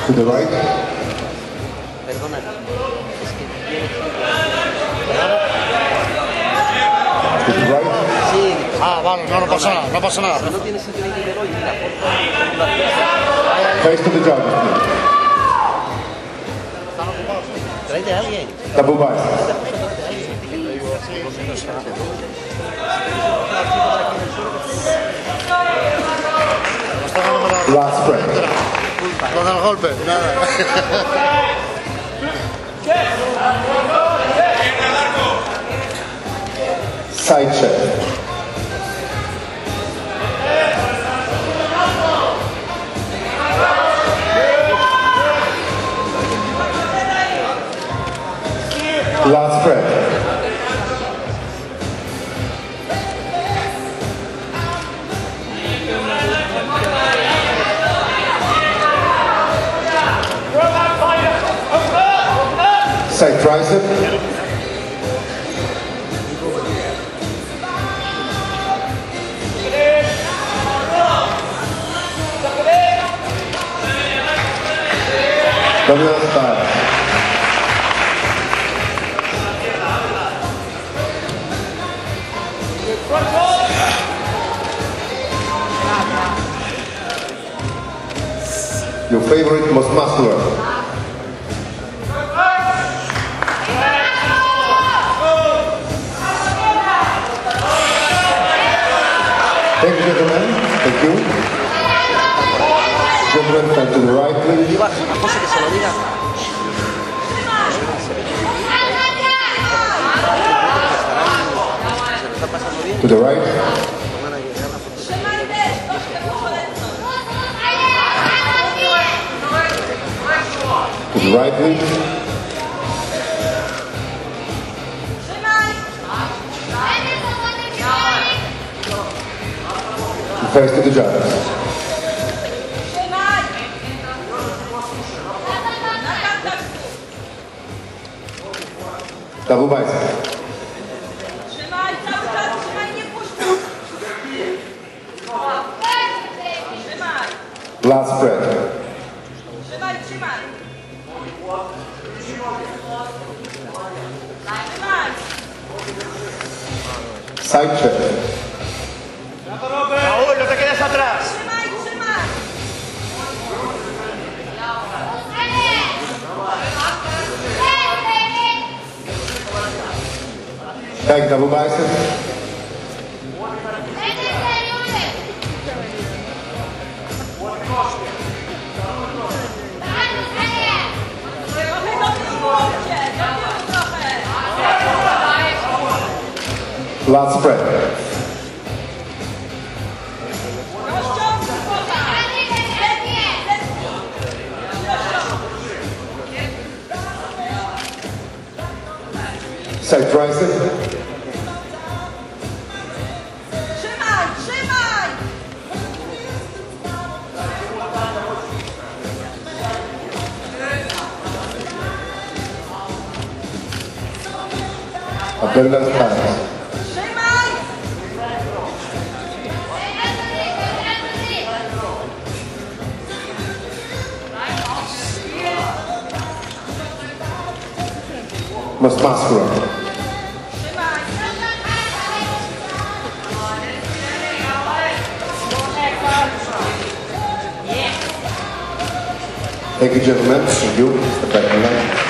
To the right. Perdona, es que tiene To the right. Sí. Ah, vale, no pasa nada, no pasa nada. Si no tienes sitio de dinero, mira, Face to the judges, please. tráete a alguien. Double bicep. Last spread. Con el golpe, nada. Side check. Last spread. Side tricep. Double style. Your favorite, most muscular. Thank you, gentlemen. Thank you. Gentlemen, turn to the right, please. Iba a José que se lo diga. Se lo está pasando bien. To the right. Van a llegar a la foto. To the right, please. Face to the judges. Double bicep. Trzymaj, cały czas trzymaj, nie puszczaj. Trzymaj, Last spread. trzymaj, trzymaj. Trzymaj, Side check. Raúl, no te quedes atrás. trzymaj, trzymaj. Back double bicep. Trochę do tyłu łokcie, do tyłu trochę. Last spread. Rozciągnij chłopak. Side tricep. Trzymaj, trzymaj. Abdominal stance. Trzymaj. Most muscular. Trzymaj. Thank you, gentlemen. Thank you. Step back in line.